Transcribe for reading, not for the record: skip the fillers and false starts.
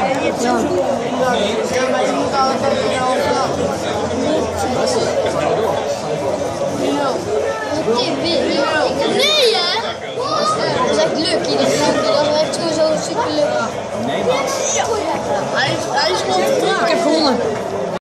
Ja. Maar je moet altijd weer vanaf. Nee, hè? Dat is echt leuk, dat is echt zo super leuk. Hij is gewoon. Ik heb gewonnen.